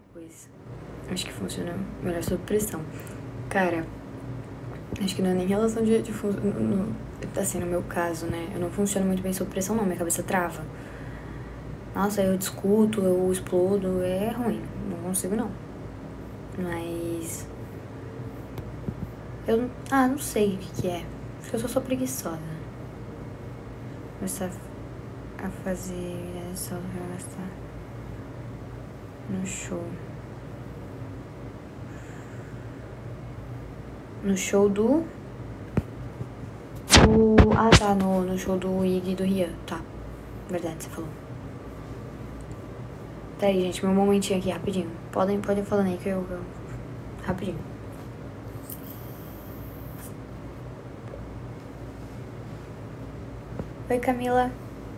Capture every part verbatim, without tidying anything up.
depois. Acho que funciona melhor sob pressão. Cara, acho que não é nem relação de... de fun... no, assim, no meu caso, né? Eu não funciono muito bem sob pressão, não. Minha cabeça trava. Nossa, eu discuto, eu explodo. É ruim. Não consigo, não. Mas... Eu... Ah, não sei o que que é. Acho que eu só sou preguiçosa. Começar a fazer... Só pra gastar no show. No show do... do... Ah, tá. No, no show do Iggy e do Rian. Tá. Verdade, você falou. Peraí, gente. Meu momentinho aqui, rapidinho. Podem, podem falando aí que eu... eu... Rapidinho. Oi, Camila.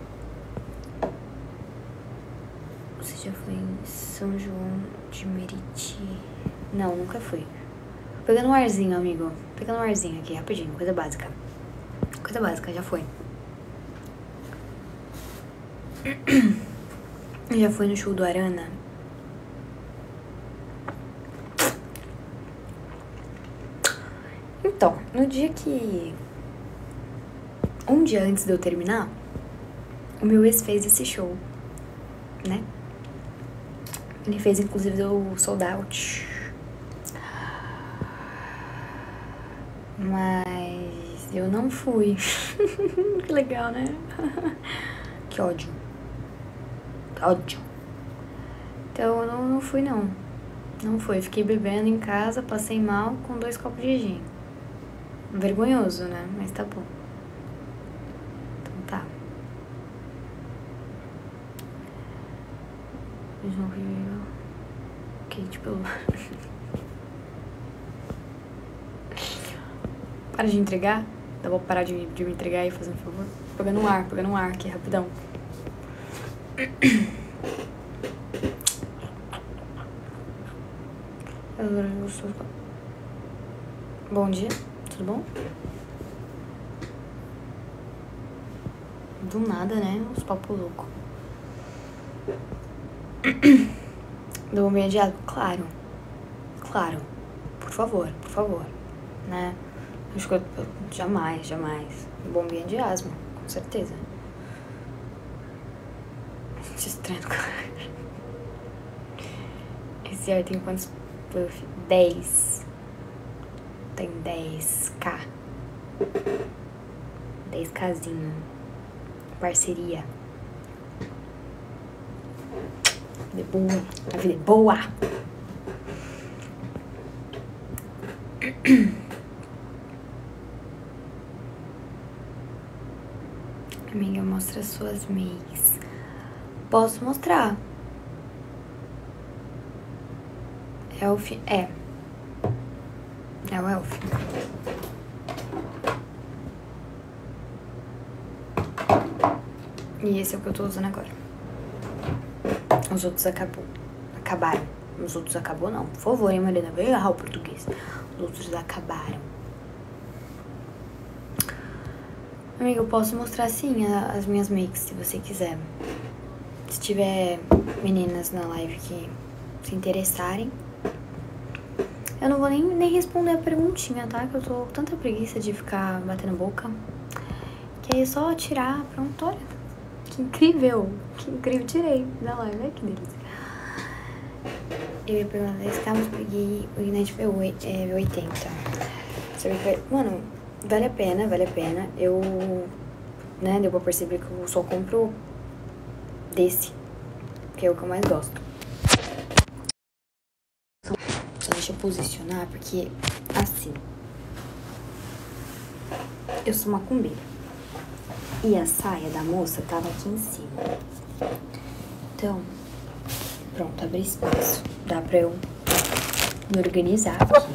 Você já foi em São João de Meriti? Não, nunca fui. Pegando um arzinho, amigo. Pegando um arzinho aqui, rapidinho. Coisa básica. Coisa básica, já foi. Já foi no show do Arana? Então, no dia que... Um dia antes de eu terminar, o meu ex fez esse show, né? Ele fez, inclusive, o sold out. Mas eu não fui. Que legal, né? Que ódio. Ódio. Então eu não, não fui, não. Não fui. Fiquei bebendo em casa, passei mal com dois copos de gin. Vergonhoso, né? Mas tá bom. Então tá. Kate pelo... Para de entregar. Eu vou parar de, de me entregar aí, fazendo um favor. Pegando um ar, pegando um ar aqui, rapidão. Bom dia, tudo bom? Do nada, né? Uns papo louco. Do bombinha de asma? Claro. Claro. Por favor, por favor. Né? Acho que eu, eu, jamais, jamais. Bombinha de asma, com certeza. Gente, estranho. Esse ar tem quantos puff? dez. Tem dez k. dez kzinho. Parceria. De boa. A vida é boa. Amiga, mostra suas makes. Posso mostrar. Elf, é. É o Elf. E esse é o que eu tô usando agora. Os outros acabou. Acabaram. Os outros acabou não. Por favor, hein, Marina? Vai errar o português. Os outros acabaram. Amiga, eu posso mostrar sim as minhas makes, se você quiser. Se tiver meninas na live que se interessarem. Eu não vou nem, nem responder a perguntinha, tá? Que eu tô com tanta preguiça de ficar batendo boca. Que aí é só tirar, pronto, olha. Que incrível. Que incrível. Tirei da live, olha que delícia. Eu ia perguntar, estamos, peguei o Ignite V oitenta. Sabe que, mano, vale a pena, vale a pena. Eu, né, deu pra perceber que eu só compro desse, que é o que eu mais gosto. Só deixa eu posicionar, porque assim, eu sou macumbeira. E a saia da moça tava aqui em cima. Então, pronto, abri espaço. Dá pra eu me organizar aqui.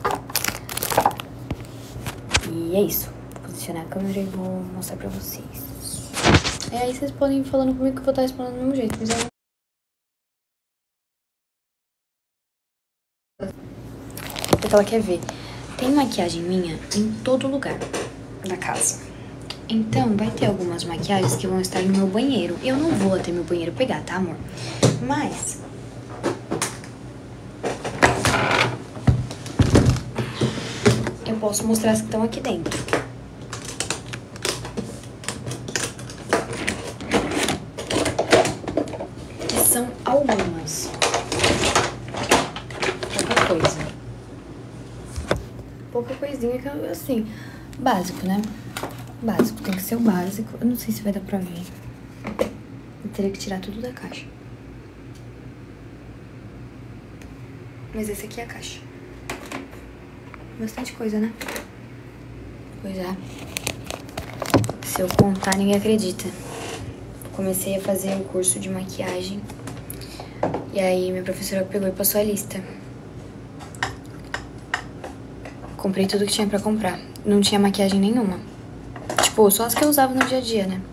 E é isso. Vou posicionar a câmera e vou mostrar pra vocês. E aí vocês podem ir falando comigo que eu vou estar respondendo do mesmo jeito, mas eu... Porque ela quer ver. Tem maquiagem minha em todo lugar da casa. Então, vai ter algumas maquiagens que vão estar no meu banheiro. Eu não vou até meu banheiro pegar, tá, amor? Mas... posso mostrar as que estão aqui dentro. Que são algumas. Pouca coisa. Pouca coisinha que eu, assim, básico, né? Básico, tem que ser o básico. Eu não sei se vai dar pra ver. Eu teria que tirar tudo da caixa. Mas esse aqui é a caixa. Bastante coisa, né? Pois é. Se eu contar, ninguém acredita. Comecei a fazer um curso de maquiagem. E aí minha professora pegou e passou a lista. Comprei tudo que tinha pra comprar. Não tinha maquiagem nenhuma. Tipo, só as que eu usava no dia a dia, né?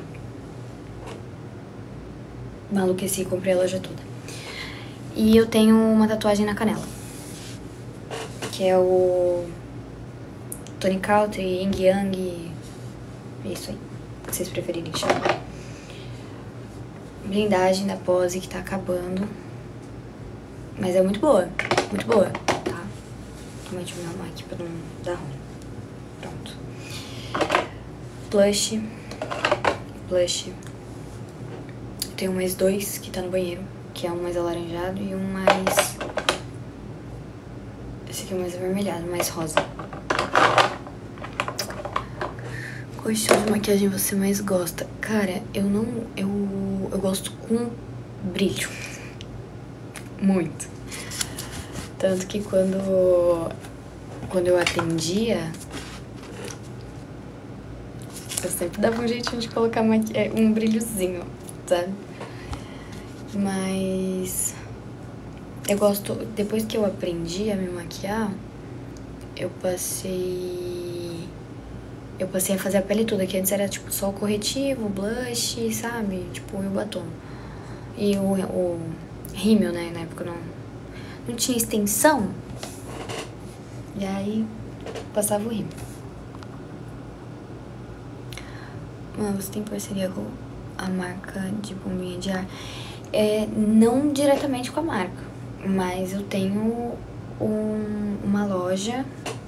Maluqueci e comprei a loja toda. E eu tenho uma tatuagem na canela. Que é o Tony Country, Ying Yang. É isso aí. Que vocês preferirem chamar. Blindagem da Pose que tá acabando. Mas é muito boa. Muito boa, tá? Também deixa eu me arrumar aqui pra não dar ruim. Pronto. Blush. Blush. Eu tenho mais dois que tá no banheiro. Que é um mais alaranjado e um mais... Esse aqui é mais avermelhado, mais rosa. Qual estilo de maquiagem você mais gosta? Cara, eu não... Eu, eu gosto com brilho. Muito. Tanto que quando... Quando eu atendia... Eu sempre dava um jeitinho de colocar maqui... um brilhozinho, sabe? Mas... Eu gosto... Depois que eu aprendi a me maquiar, eu passei... Eu passei a fazer a pele toda, que antes era tipo só o corretivo, o blush, sabe? Tipo, e o batom. E o, o rímel, né? Na época não, não tinha extensão. E aí, passava o rímel. Mano, você tem parceria com a marca de bombinha de ar? É, não diretamente com a marca, mas eu tenho um, uma loja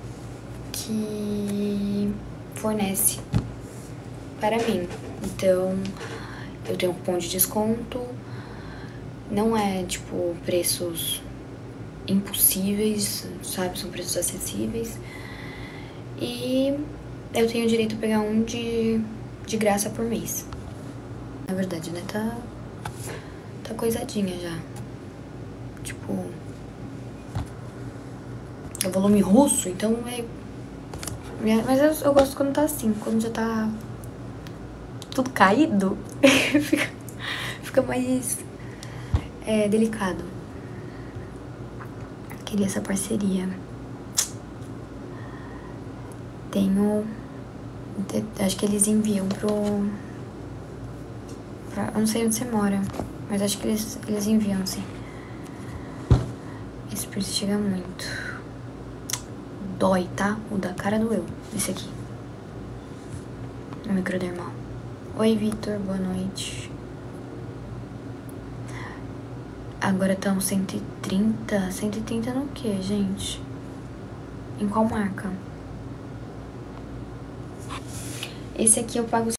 que fornece para mim. Então, eu tenho um cupom de desconto. Não é, tipo, preços impossíveis, sabe? São preços acessíveis. E eu tenho direito a pegar um de, de graça por mês. Na verdade, né? Tá, tá coisadinha já. Tipo... É volume russo, então é... Mas eu, eu gosto quando tá assim, quando já tá tudo caído, fica, fica mais é, delicado. Queria essa parceria. Tenho... Acho que eles enviam pro... Pra, eu não sei onde você mora, mas acho que eles, eles enviam, sim. Esse piercing chega muito. Dói, tá? O da cara doeu. Esse aqui. O microdermal. Oi, Vitor. Boa noite. Agora estão cento e trinta. cento e trinta no quê, gente? Em qual marca? Esse aqui eu pago